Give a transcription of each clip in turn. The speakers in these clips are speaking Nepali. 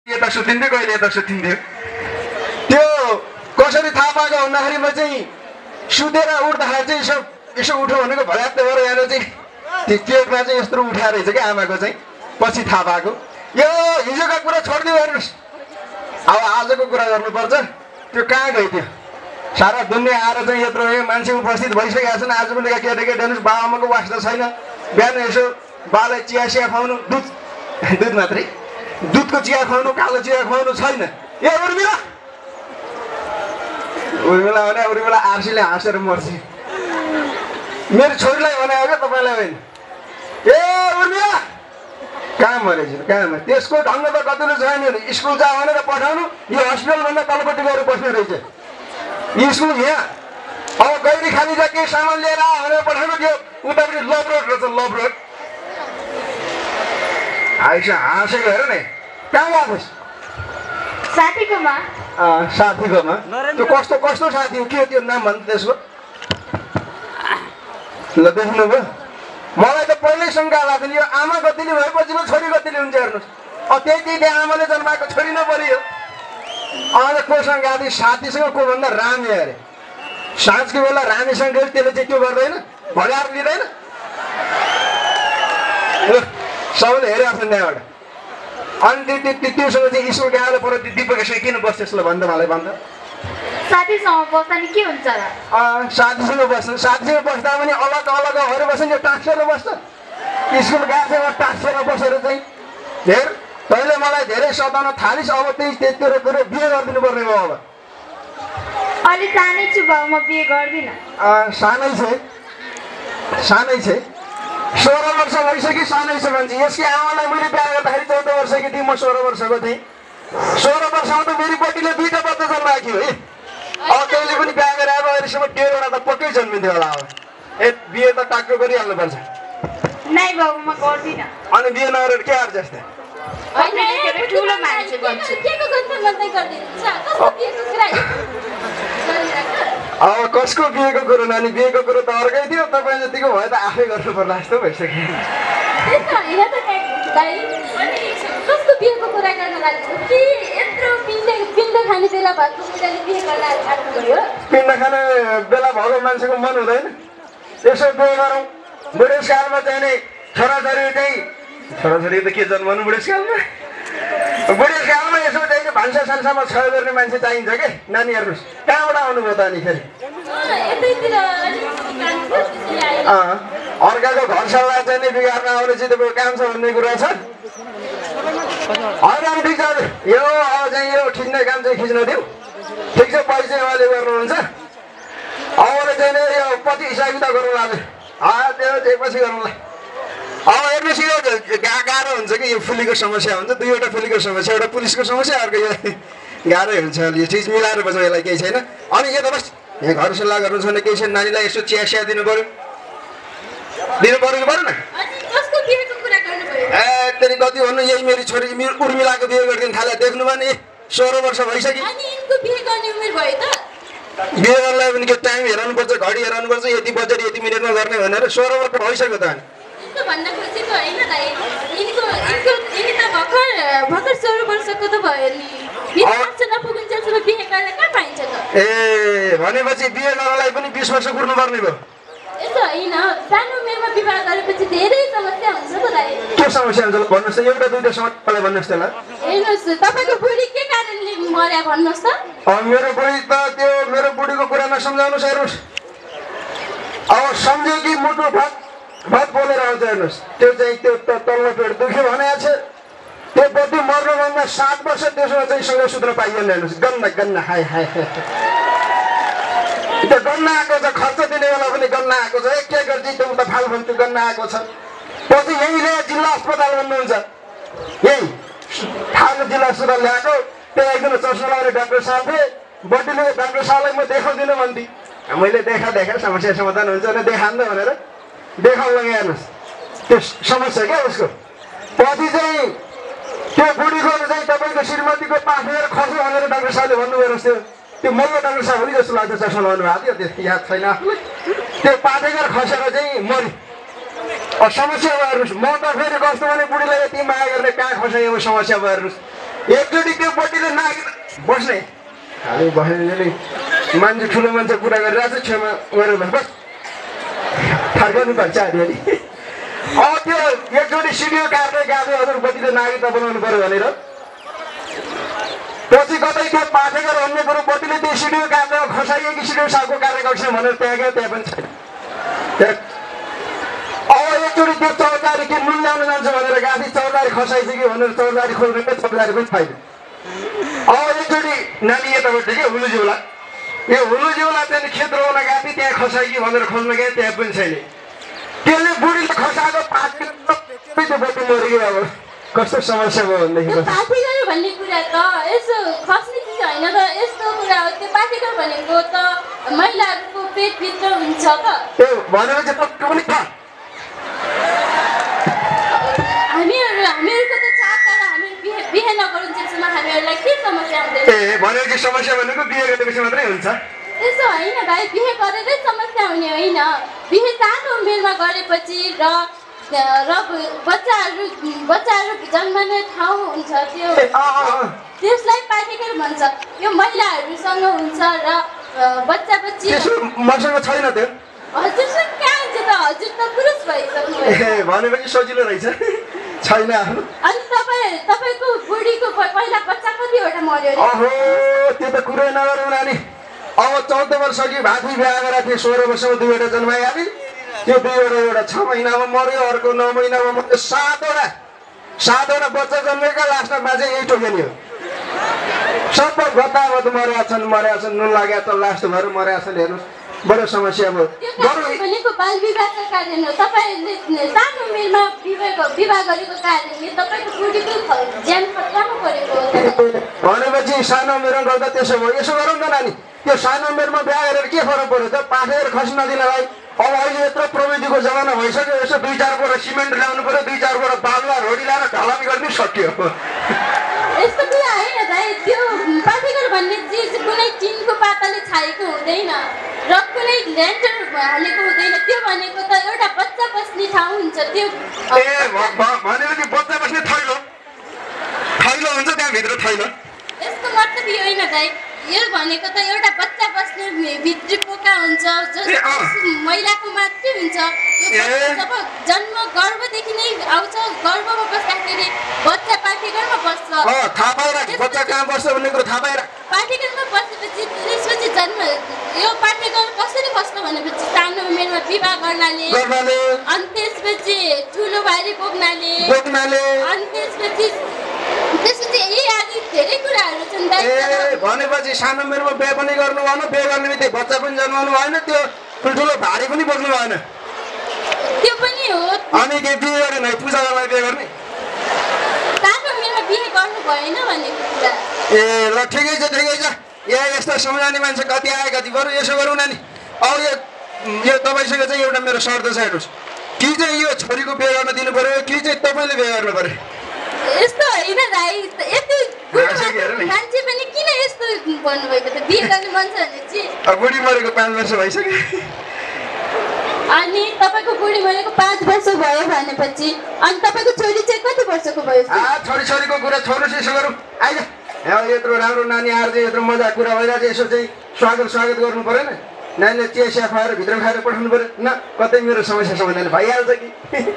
यता सुतिन्थ्यो कहिले यता सुतिन्थ्यो त्यो कसरी थाहा पाएको भन्दाखेरिमा चाहिँ सुतेर उठ्दाखेरि चाहिँ यसो उठ्यो भनेको भर्याप्त भएर यहाँ चाहिँ त्यो पेटमा चाहिँ यत्रो उठाएर रहेछ क्या आमाको चाहिँ पछि थाहा पाएको यो हिजोका कुरा छोडिदियो हेर्नुहोस् अब आजको कुरा गर्नुपर्छ त्यो कहाँ गयो त्यो सारा दुनियाँ आएर चाहिँ यत्रो मान्छे उपस्थित भइसकेका छन् आज पनि केटाकेटी हेर्नुहोस् बाबाआमाको वास्ता छैन बिहान यसो बालाई चिया सिया खुवाउनु दुध मात्रै दुधको चिया खुवाउनु कालो चिया खुवाउनु छैन ए उर्मिला भने उर्मिला आरसीले हाँसेर मर्छ मेरो छोरीलाई भने क्या तपाईँलाई होइन ए उर्मिला कहाँ मरेछ कहाँ मरे त्यसको ढङ्ग त कतिले छैन स्कुल जा भनेर पठाउनु यो हस्पिटलभन्दा तलपट्टि गएर बस्ने रहेछ स्कुल यहाँ अब गैरी खाली जा केही सामान लिएर आ भनेर पठाउनु त्यो उतापट्टि लभ रोड रहेछ लभ रोड आइस हाँसेको हेर नि कहाँ गएको साथीकोमा साथीकोमा त्यो कस्तो कस्तो साथी हो के त्यो नाम भन्नु त्यसको ल देख्नुभयो मलाई त पहिल्यै शङ्का लाग्थ्यो नि यो आमा कतिले भएपछि पो छोरी कतिले हुन्छ हेर्नुहोस् त्यही आमाले जन्माएको छोरी नपऱ्यो अन्त कोसँग गएको साथीसँग को भन्दा रामे अरे साँझको बेला रामेसँग गयो त्यसले चाहिँ त्यो गर्दैन भगाएर लिँदैन सबैले हेरिरहेको छ त्यहाँबाट अनि त्योसँग चाहिँ स्कुल गएर पर दिपकेसँग किन बस्छस् ल भन्दा मलाई भन्दा साथीसँग बस्दा नि के हुन्छ र साथीसँग बस्नु साथीसँग बस्दा पनि अलग अलग भएर बस्छ नि टाँसेर बस्छ स्कुल गएको छ टाँसेर बसेर चाहिँ हेर तैँले मलाई धेरै सताउन थालिस् अब त्यही कुरो बिहे गरिदिनु पर्ने भयो अब अलि सानै छु बाउ म बिहे गर्दिनँ सानै छ 16 वर्ष भइसक्यो सानै छ भन्छ यसकै आमालाई मैले बिहा गर्दाखेरि 14 वर्षकी थिएँ म 16 वर्षको थिएँ 16 वर्षमा त मेरो पतिले 2टा बच्चा जन्माएको है अब तैँले पनि बिहा गरेर अब अहिलेसम्म 1.5 त पक्कै जन्मिन्थ्यो होला अब बिहे त टाक्रो गरिहाल्नुपर्छ नै बाउ म गर्दिनँ अनि बिहे नगरेर के अर्थ जस्तो ठुलो मान्छे बन्छु अब कसको बिहेको कुरो नानी बिहेको कुरो त अर्कै थियो तपाईँ जतिको भयो त आफै गर्नु पर्ला जस्तो भइसक्यो पिण्ड खाने बेला भएको मान्छेको मन हुँदैन यसो बिहे गरौँ बुढेसकालमा चाहिने छोराछोरी चाहिँ छोराछोरी त के जन्माउनु बुढेसकालमा यसो चाहिँ भान्सा सान्सामा छय गर्ने मान्छे चाहिन्छ के नानी हेर्नुहोस् कहाँबाट आउनुभयो त अनि फेरि अर्काको घर सल्लाह चाहिँ बिगार्न आउने चाहिँ तपाईँको काम छ भन्ने कुरा छ होइन ठिक छ यो अब चाहिँ यो खिच्ने काम चाहिँ खिच्न दिउँ ठिक छ परिचय उहाँले गर्नुहुन्छ अबले चाहिँ यो पछि हिसाब किताब गरौँला त्यो चाहिँ पछि गरौँला अब हेर्नुहोस् यो गाह्रो हुन्छ कि यो फुलीको समस्या हुन्छ दुईवटा फुलीको समस्या एउटा पुलिसको समस्या अर्को यो गाह्रै हुन्छ यो चिज मिलाएर बस्नु यसलाई केही छैन अनि यो त बस यहाँ घर सल्लाह गर्नु छ भने केही छैन नानीलाई यसो चिया सिया दिनु पऱ्यो कि परेन ए त्यही कति भन्नु यही मेरो छोरी उर्मिलाको बिहे गरिदिनु थाले देख्नु भयो नि 16 वर्ष भइसक्यो बिहे गर्नलाई पनि के टाइम हेराउनुपर्छ घडी हेराउनुपर्छ यति बजेर यति मिनटमा गर्ने भनेर 16 वर्ष भइसक्यो त अनि ए भनेपछि बिहे गर्नलाई पनि 20 वर्ष कुर्नुपर्ने भयो के समस्या हुन्छ भन्नुहोस् त एउटा दुईटा समस्या भन्नुहोस् त ल मेरो बुढी त त्यो मेरो बुढीको कुरा नसम्झाउनुहोस् हेर्नुहोस् अब सम्झ्यो कि मुटु भात बोलेर आउँछ हेर्नुहोस् त्यो चाहिँ त्यो तल्लो पेट दुख्यो भने छ त्यो बत्ती मर्नुभन्दा 7 वर्ष त्यसमा चाहिँ सँगै सुत्न पाइएन हेर्नुहोस् गन्ना हाय त्यो गन्ना आएको छ खर्च दिने बेला पनि गन्ना आएको छ के गर्छ त्यो त फालफुल त्यो गन्ना आएको छ पछि यहीँले जिल्ला अस्पताल भन्नुहुन्छ यही थाहा जिल्ला अस्पताल ल्याएको त्यहाँ एकजना चस्मा लगाउने डाक्टर साहब थिए बडीले डाक्टर साहबलाई म देखाउँदिनँ भन्थे मैले देखा समस्या समाधान हुन्छ भने देखाउँ त भनेर देखाउन हेर्नुहोस् त्यो समस्या क्या उसको पछि चाहिँ त्यो बुढीको चाहिँ तपाईँको श्रीमतीको पाखेर खस्यो भनेर डाक्टर साहबले भन्नुभयो रहेछ त्यो मल्ल डाक्टर साहब पनि जस्तो लाग्छ चस्मा लगाउनु भएको थियो त्यस्तो याद छैन त्यो पाठेकर खसेर चाहिँ मरि समस्या भयो हेर्नुहोस् म त फेरि कस्तो भने बुढीलाई यति माया गर्ने कहाँ खसेको समस्या भयो हेर्नुहोस् एकचोटि त्यो बोटीले नागि बस्ने हामी बस्ने मान्छे ठुलो मान्छे कुरा गरिरहेको छ छेउमा गएर बस फर्काउनु पर्छ अलिअलि त्यो एकचोटि सिडियो काट्दै गाँदै हजुर बोटीले नागरिकता बनाउनु पर्यो भनेर पछि कतै त्यो पाठेकर अन्य कुरो बोटीले त्यो सिडियो काटेर खसाइयो कि सिडियो साहबको कार्यकक्ष भनेर त्यहाँ गयो त्यहाँ पनि छैन एकचोटि त्यो चौतारी के नुन ल्याउन जान्छ भनेर गाडी चौतारी खसाइसक्यो भनेर चौतारी खोल्ने चौतारी पनि छैन एकचोटि नानी यताबाट के हुलुजिउला यो हुलुजिउला चाहिँ खेत रोउन गाडी त्यहाँ खसाइयो भनेर खोज्न गए त्यहाँ पनि छैन त्यसले बुढीले खसाएको पाठेको बोटी मरियो अब कस्तो समस्या भयो भनेदेखि पाठेकर भन्ने कुरा त यसो खस्ने चिज होइन त यस्तो कुरा हो त्यो पाठेकर भनेको त महिलाहरूको पेटभित्र हुन्छ त त्यो भनेपछि पक्का पनि छ हामीहरूको त चार तर हामीहरू बिहे नगरुन्जेलसम्म हामीहरूलाई के समस्या हुँदैन ए भनेपछि समस्या भनेको बिहे गरेपछि मात्रै हुन्छ त्यसो होइन भाइ बिहे गरेरै समस्या हुने होइन बिहे सानो उमेरमा गरेपछि र बच्चाहरू जन्मने ठाउँ हुन्छ त्यो त्यसलाई पाठेकर भन्छ यो महिलाहरूसँग हुन्छ र बच्चा बच्ची मसँग छैन त्यो हजुरसँग कहाँ हुन्छ त हजुर त पुरुष भइसक्नु भनेपछि सजिलो रहेछ छैन अनि तपाईँको बुढीको पहिला बच्चा कतिवटा मर्यो अहो त्यो त कुरै नगरौँ नानी अब 14 वर्ष अघि भाती बिहा गरेको थिएँ 16 वर्षमा 2वटा जन्माइहालेँ त्यो 2वटा एउटा 6 महिनामा मर्यो अर्को 9 महिनामा मर्यो 7वटा बच्चा जन्मेका लास्टमा बाजे यही टोकेनी हो सबै गतावत मरेका छन् नुन लागेका छन् लास्ट भएर मरेका छन् हेर्नुहोस् बडो समस्या भयो भनेको बाल विवाहका कारण हो तपाईँहरूले सानो उमेरमा विवाह गरेको कारणले तपाईँको बुढीको ज्यान खतरामा परेको भनेपछि सानो उमेरमा गर्दा त्यसो भयो यसो गरौँ न नानी त्यो सानो उमेरमा बिहा गरेर के फरक पर्यो त पाठेर खस्न नदिनलाई अब अहिले यत्रो प्रविधिको जमाना भइसक्यो यसो 2-4 बोरा सिमेन्ट ल्याउनु पर्यो 2-4 बोरा बालुवा रोडी ल्याएर ढलामी गर्नु सक्यो यस्तो कुरा होइन दाइ त्यो पाठेकर भन्ने चिज कुनै टिनको पाताले छाएको हुँदैन र कुनै ल्यान्डर हालेको हुँदैन त्यो भनेको त एउटा बच्चा बस्ने ठाउँ हुन्छ त्यो भनेपछि बच्चा बस्ने थैलो हुन्छ त्यहाँभित्र थैलो यस्तो मतलब यो होइन दाइ यो भनेको त एउटा बच्चा बस्ने भित्री पोका हुन्छ महिलाको मात्रै हुन्छ जब जन्म गर्भदेखि नै आउँछ गर्भमा बस्दाखेरि बच्चा पाठेकरमा बस्छ बच्चा कहाँ बस्छ भन्ने कुरो थाहा पाएर पाठेकरमा बसेपछि त्यसपछि जन्म यो पाठेकर कसरी बस्छ भनेपछि सानो उमेरमा विवाह गर्नाले अनि त्यसपछि ठुलो भारी बोक्नाले अनि त्यसपछि यही आदि धेरै कुराहरू छन् भनेपछि सानो उमेरमा बिहे पनि गर्नु भएन बिहे गर्ने बित्तिकै बच्चा पनि जन्माउनु भएन त्यो ठुल्ठुलो भारी पनि बोक्नु भएन त्यो पनि हो अनि के बिहे गरेन पूजा गर्नलाई बिहे गर्ने सानो उमेरमा बिहे गर्नु भएन भनेको कुरा ल ठिकै छ यस्ता सम्झाउने मान्छे कति आए कति बरु यसो गरौँ नानी अब यो तपाईँसँग चाहिँ एउटा मेरो शर्त छ हेर्नुहोस् कि चाहिँ यो छोरीको बिहे गर्न दिनु पर्यो कि चाहिँ तपाईँले बिहे गर्नु पर्यो यस्तो होइन दाइ यति मान्छे पनि किन यस्तो भन्नुभएको त बिहे गर्ने मन छ भने चाहिँ बुढी मरेको 5 वर्ष भइसक्यो अनि तपाईँको बुढी मरेको 5 वर्ष भयो भनेपछि अनि तपाईँको छोरी चाहिँ कति वर्षको भयो छोरीको कुरा छोड्नुहोस् यसो गरौँ आइज यत्रो राम्रो नानी आएर चाहिँ यत्रो मजा कुरा भइरहेको यसो चाहिँ स्वागत गर्नु परेन नानीले चिया खुवाएर भित्र खाएर पठाउनु पर्यो न कतै मेरो समस्या समाधान भइहाल्छ कि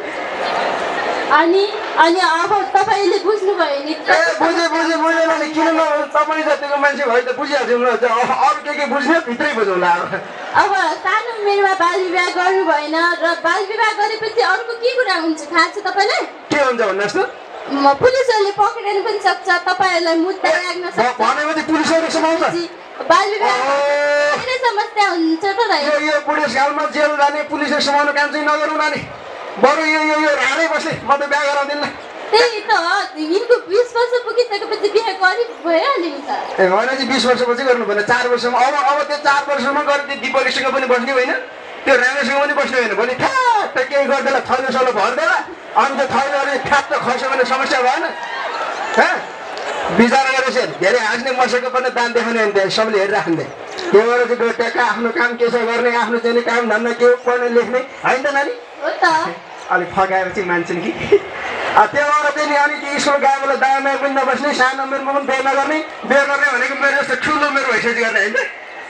अनि अब तपाईँले बुझ्नुभयो नि बुझेँ भने किन नभए तपाईँ जतिको मान्छे भयो त बुझिहाल्छौँ न अरू के बुझ्ने भित्रै बुझौँला अब सानो उमेरमा बाल विवाह गर्नु भएन र बाल विवाह गरेपछि अर्को के कुरा हुन्छ थाहा छ तपाईँलाई के हुन्छ भन्नुहोस् त पुलिसहरूले पक्रिनु पनि सक्छ तपाईँहरूलाई मुद्दा लाग्न सक्छ भनेपछि पुलिसहरूले समाउँछ बाल विवाह धेरै समस्या हुन्छ त यो बुढेसकालमा जेल जाने पुलिसले समाउनु काम चाहिँ नगरौँ नानी बरु यो राडै बस्ने म त बिहा गराउँदिन त्यही त यिनको 20 वर्ष पुगिसकेपछि बिहे गरी भइहाल्यो नि त भनेपछि 20 वर्षपछि गर्नु भएन 4 वर्षमा अब त्यो 4 वर्षमा गरे त्यो दिपलीसँग पनि बस्ने होइन त्यो रामेसँग पनि बस्ने होइन भोलि ठ्याक्क केही गर्दैन थैलोसलो भर्दैन अनि त्यो थैलोहरू ठ्याक्क खस्यो भने समस्या भएन विचार गरेपछि धेरै हाँस्ने मसेको पनि दान देखाउने भने सबले हेरिराख्ने त्यो भएर चाहिँ गोट्याका आफ्नो काम के छ गर्ने आफ्नो चाहिँ काम धन्दा के पढ्ने लेख्ने होइन त नानी हो त अलिक फकाएर चाहिँ मान्छन् कि त्यो भएर चाहिँ नि अनि ती स्कुल गए बेला दायामा पनि नबस्ने सानो उमेरमा पनि बिहे नगर्ने बिहे गर्ने भनेको मेरो जस्तो ठुलो उमेर भइसक्यो गर्ने होइन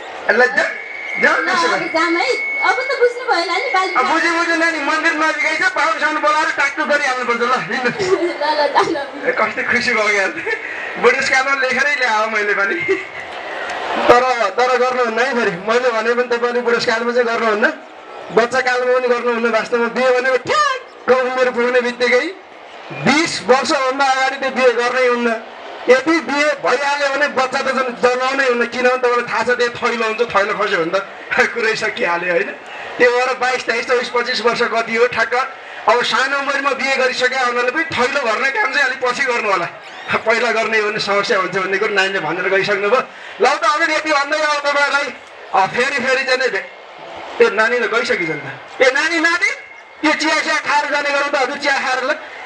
बुझ्यो नानी मन्दिर नजिकै छ पाहुनसाउनु बोलाएर टाक्टु गरिहाल्नुपर्छ ल कस्तो खुसी भयो यार बुढेसकालमा लेखेरै ल्याएँ मैले पनि तर गर्नुहुन्न है फेरि मैले भने पनि तपाईँले बुढेसकालमा चाहिँ गर्नुहुन्न बच्चा कालमा पनि गर्नुहुन्न वास्तवमा बिहे भनेको ठ्याक्क उमेर पुग्ने बित्तिकै 20 वर्षभन्दा अगाडि त्यो बिहे गर्नै हुन्न यदि बिहे भइहाल्यो भने बच्चा त जन्माउनै हुन्न किनभने तपाईँलाई थाहा छ त्यो थैलो हुन्छ थैलो खस्यो भने त कुरै सकिहाल्यो होइन त्यो भएर 22, 23, 24, 25 वर्ष कति हो ठ्याक्क अब सानो उमेरमा बिहे गरिसक्यो उनीहरूले पनि थैलो भर्ने काम चाहिँ अलिक पछि गर्नु होला पहिला गर्ने हो भने समस्या हुन्छ भन्ने कुरो नानीले भनेर गइसक्नु भयो ल त अगाडि यति भन्दै अब तपाईँलाई फेरि चाहिँ त्यो नानीले गइसकिन्छ नि त ए नानी त्यो चिया खाएर जाने गरौँ त हजुर चिया खाएर ल